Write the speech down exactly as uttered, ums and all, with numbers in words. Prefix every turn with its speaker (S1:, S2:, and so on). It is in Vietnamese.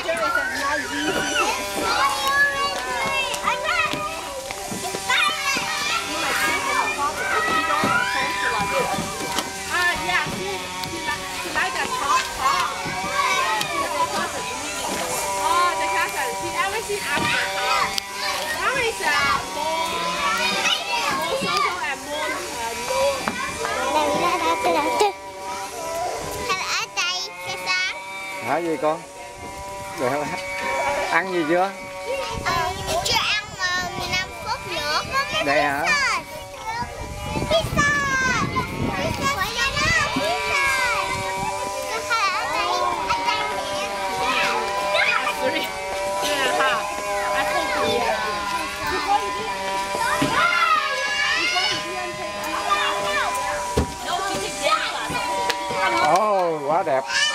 S1: Hả gì con? Rồi ăn gì chưa?
S2: Ờ, chưa ăn mà mười lăm phút nữa.
S1: Đây hả?
S2: Pizza. Pizza. Gọi là nó pizza. Nó khai ở đây. Anh đang nè.
S3: Sorry. Yeah, ha. I think we
S1: Ồ, oh, quá đẹp.